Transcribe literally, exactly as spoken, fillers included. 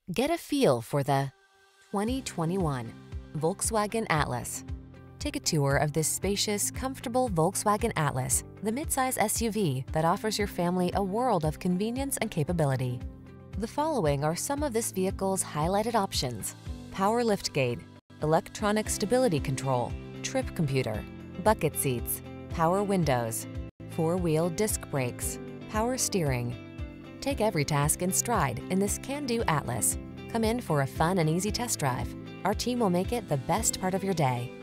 Get a feel for the twenty twenty-one Volkswagen Atlas. Take a tour of this spacious, comfortable Volkswagen Atlas, the midsize S U V that offers your family a world of convenience and capability. The following are some of this vehicle's highlighted options: power liftgate, electronic stability control, trip computer, bucket seats, power windows, four-wheel disc brakes, power steering. Take every task in stride in this can-do Atlas. Come in for a fun and easy test drive. Our team will make it the best part of your day.